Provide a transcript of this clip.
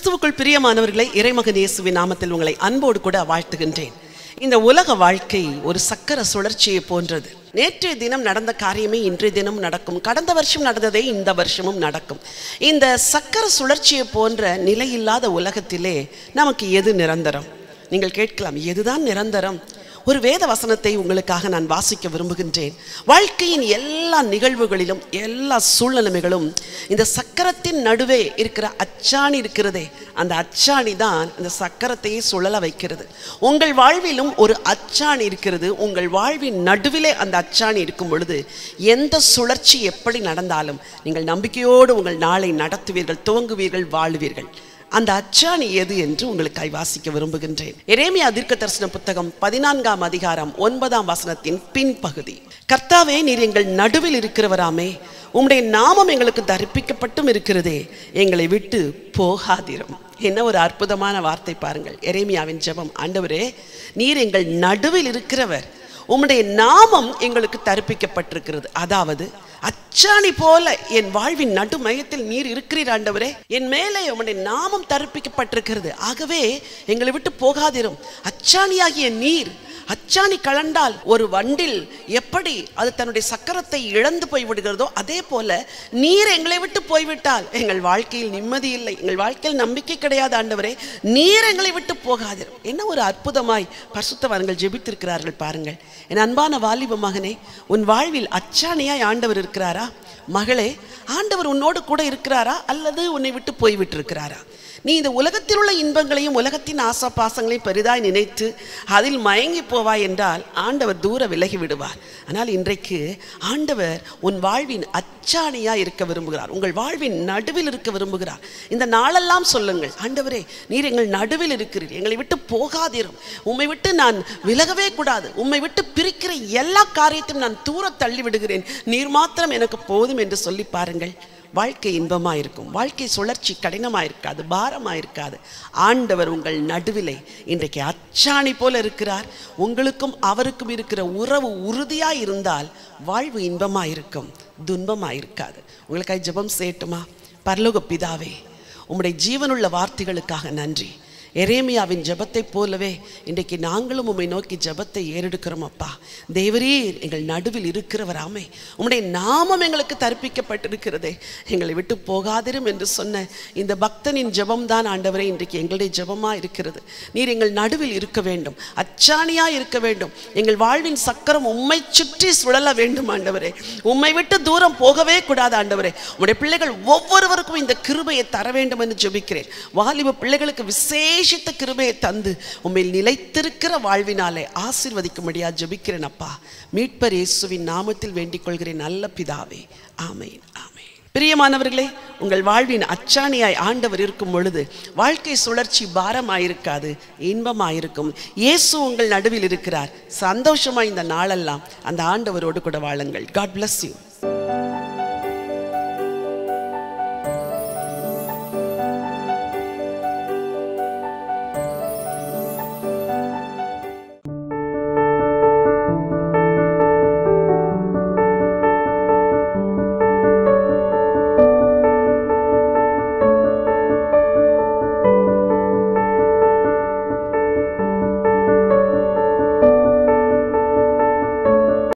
கிறிஸ்துவுக்குள் பிரியமானவர்களை, இறைமகன் இயேசுவின் நாமத்தில் உங்களை அன்போடு கூட வாழ்த்துகின்றேன். இந்த உலக வாழ்க்கை ஒரு சக்கர சுழற்சியை போன்றது. நேற்றைய தினம் நடந்த காரியமே இன்றைய தினம் நடக்கும். கடந்த வருஷம் நடந்ததே இந்த வருஷமும் நடக்கும். இந்த சக்கர சுழற்சியை போன்ற நிலையில்லாத உலகத்திலே நமக்கு எது நிரந்தரம்? நீங்கள் கேட்கலாம், எதுதான் நிரந்தரம்? ஒரு வேத வசனத்தை உங்களுக்காக நான் வாசிக்க விரும்புகின்றேன். வாழ்க்கையின் எல்லா நிகழ்வுகளிலும் எல்லா சூழ்நிலைகளும் இந்த சக்கரத்தின் நடுவே இருக்கிற அச்சாணி இருக்கிறதே, அந்த அச்சாணி தான் அந்த சக்கரத்தையே சுழல வைக்கிறது. உங்கள் வாழ்விலும் ஒரு அச்சாணி இருக்கிறது. உங்கள் வாழ்வின் நடுவிலே அந்த அச்சாணி இருக்கும் பொழுது எந்த சுழற்சி எப்படி நடந்தாலும் நீங்கள் நம்பிக்கையோடு உங்கள் நாளை நடத்துவீர்கள், துவங்குவீர்கள், வாழுவீர்கள். அந்த அச்சாணி எது என்று உங்களுக்கு வாசிக்க விரும்புகின்றேன். எரேமியா தீர்க்கதரிசன புத்தகம் 14ஆம் அதிகாரம் 9ஆம் வசனத்தின் பின்பகுதி. கர்த்தாவே, நீர் எங்கள் நடுவில் இருக்கிறவராமே, உம்முடைய நாமம் எங்களுக்கு தரிப்பிக்கப்பட்டும் இருக்கிறதே, எங்களை விட்டு போகாதிரும். என்ன ஒரு அற்புதமான வார்த்தை பாருங்கள். எரேமியாவின் ஜெபம், ஆண்டவரே, நீர் எங்கள் நடுவில் இருக்கிறவர், உம்முடைய நாமம் எங்களுக்கு தரிப்பிக்கப்பட்டிருக்கிறது. அதாவது அச்சாணி போல என் வாழ்வின் நடு மையத்தில் நீர் இருக்கிறீர் ஆண்டவரே, என் மேலே உம்முடைய நாமம் தரிப்பிக்கப்பட்டிருக்கிறது. ஆகவே எங்களை விட்டு போகாதிரும். அச்சாணியாகிய நீர், அச்சாணி கலண்டால் ஒரு வண்டில் எப்படி அது தன்னுடைய சக்கரத்தை இழந்து போய்விடுகிறதோ, அதே போல நீர் எங்களை விட்டு போய்விட்டால் எங்கள் வாழ்க்கையில் நிம்மதி இல்லை, எங்கள் வாழ்க்கையில் நம்பிக்கை கிடையாது ஆண்டவரே, நீர் எங்களை விட்டு போகாதிரும். என்ன ஒரு அற்புதமாய் பரிசுத்தவான்கள் ஜெபித்திருக்கிறார்கள் பாருங்கள். என் அன்பான வாலிப மகனே, உன் வாழ்வில் அச்சாணியாய் ஆண்டவர் இருக்கிறாரா? மகளே, ஆண்டவர் உன்னோடு கூட இருக்கிறாரா அல்லது உன்னை விட்டு போய்விட்டு இருக்கிறாரா? நீ இந்த உலகத்தில் உள்ள இன்பங்களையும் உலகத்தின் ஆசா பாசங்களையும் பெரிதாய் நினைத்து அதில் மயங்கி போவாய் என்றால் ஆண்டவர் தூர விலகி விடுவார். ஆனால் இன்றைக்கு ஆண்டவர் உன் வாழ்வின் அச்சாணியாய் இருக்க விரும்புகிறார். உங்கள் வாழ்வின் நடுவில் இருக்க விரும்புகிறார். இந்த நாளெல்லாம் சொல்லுங்கள், ஆண்டவரே, நீர் எங்கள் நடுவில் இருக்கிறீர், எங்களை விட்டு போகாதீரும், உம்மை விட்டு நான் விலகவே கூடாது, உம்மை விட்டு பிரிக்கிற எல்லா காரியத்தையும் நான் தூர தள்ளி விடுகிறேன், நீர் மாத்திரம் எனக்கு போதும் என்று சொல்லி பாருங்கள். வாழ்க்கை இன்பமாக இருக்கும். வாழ்க்கை சுழற்சி கடினமாக இருக்காது, பாரமாக இருக்காது. ஆண்டவர் உங்கள் நடுவிலே இன்றைக்கு அச்சாணி போல இருக்கிறார். உங்களுக்கும் அவருக்கும் இருக்கிற உறவு உறுதியாக இருந்தால் வாழ்வு இன்பமாக இருக்கும், துன்பமாக இருக்காது. உங்களுக்காக ஜெபம் செய்யட்டுமா? பரலோக பிதாவே, உம்முடைய ஜீவனுள்ள வார்த்தைகளுக்காக நன்றி. எரேமியாவின் ஜெபத்தை போலவே இன்றைக்கு நாங்களும் உம்மை நோக்கி ஜெபத்தை ஏறெடுக்கிறோம். அப்பா, தேவரீர் எங்கள் நடுவில் இருக்கிறவராமே, உம்முடைய நாமம் எங்களுக்கு தரிப்பிக்கப்பட்டிருக்கிறதே, எங்களை விட்டு போகாதிரும் என்று சொன்ன இந்த பக்தனின் ஜெபம் தான் ஆண்டவரே இன்றைக்கு எங்களுடைய ஜெபமாக இருக்கிறது. நீர் எங்கள் நடுவில் இருக்க வேண்டும், அச்சாணியாக இருக்க வேண்டும். எங்கள் வாழ்வின் சக்கரம் உம்மை சுற்றி சுழல வேண்டும் ஆண்டவரே. உம்மை விட்டு தூரம் போகவே கூடாது ஆண்டவரே. உம்முடைய பிள்ளைகள் ஒவ்வொருவருக்கும் இந்த கிருபையை தர வேண்டும் என்று ஜெபிக்கிறேன். வாலிப பிள்ளைகளுக்கு விசேஷ கிருபையை தந்து உம்மில் நிலைத்திருக்கிற வாழ்வினாலே ஆசீர்வதிக்கும்படியா ஜெபிக்கிறேன் அப்பா. மீட்பர் இயேசுவின் நாமத்தில் வேண்டிக் கொள்கிறேன் நல்ல பிதாவே, ஆமென், ஆமென். பிரியமானவர்களே, உங்கள் வாழ்வின் அச்சாணியாய் ஆண்டவர் இருக்கும் பொழுது வாழ்க்கை சுழற்சி பாரமாயிருக்காது, இன்பமாயிருக்கும். இயேசு உங்கள் நடுவில் இருக்கிறார். சந்தோஷமாய் இந்த நாளெல்லாம் அந்த ஆண்டவரோடு கூட வாழுங்கள். God bless you.